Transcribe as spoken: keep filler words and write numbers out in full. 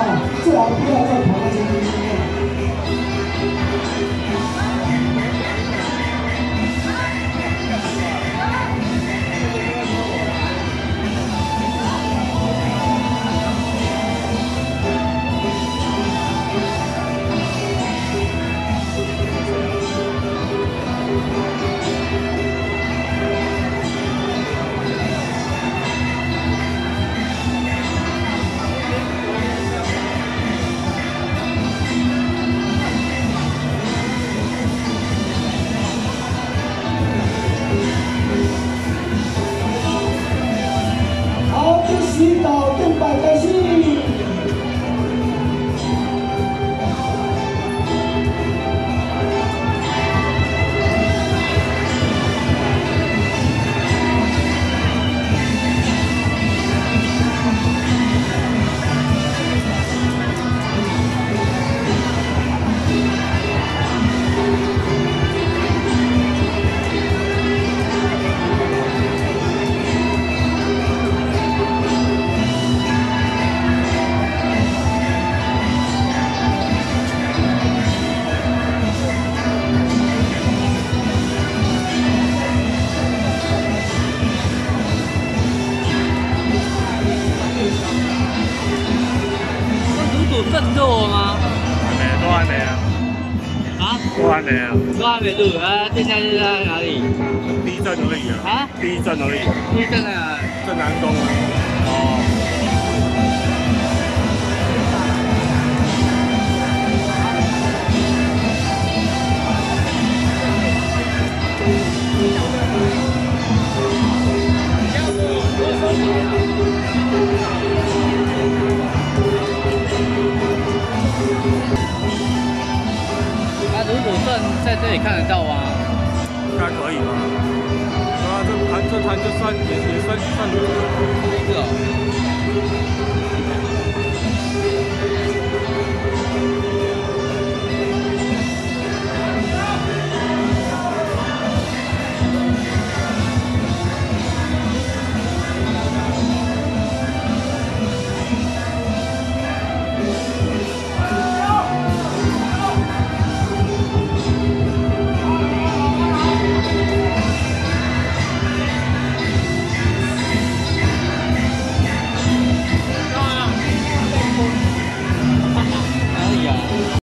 啊，最好不要在同一间里面。 奋斗吗？ 还没，都还没啊。 啊？ 都还没啊。 都还没录啊？现在是在哪里？ 第一站而已啊。 啊？ 第一站而已。 第一站在哪？ 在南宫啊。哦。 那如果算在这里看得到吗？ 应该可以吧？啊，这盘这盘就算也也算算。 是哦。